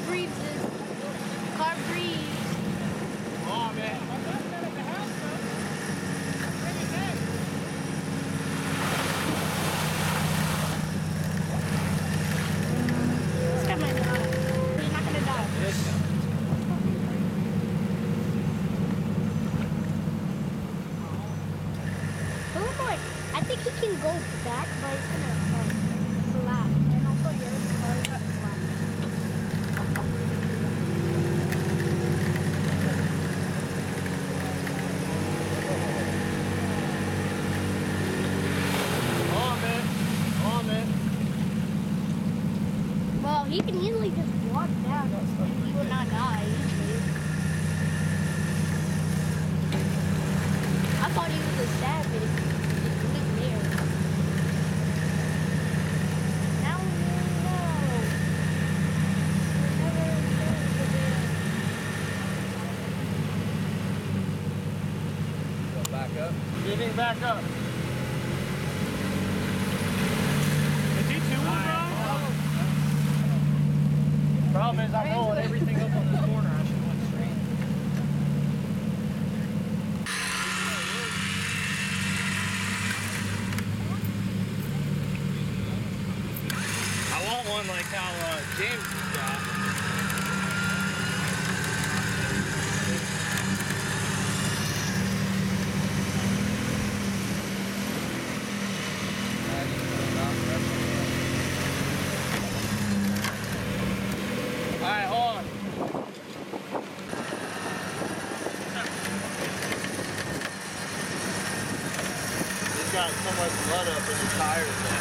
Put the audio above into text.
breathes this. Car breathes. Oh, man. My dad's not at the house, though. Bring it in. This guy might die. He's not gonna die. Look like, I think he can go back, but he's gonna collapse. And also your car is gonna collapse. Well, he can easily just walk down and he will not die easily. I thought he was a savage. Just went there. Now we know. Go back up. Getting back up. Is he two-wheel drive? Problem is, I'm rolling everything up on this corner. I should have went straight. I want one like how James got. Alright, hold on. He's got so much blood up in his tires now.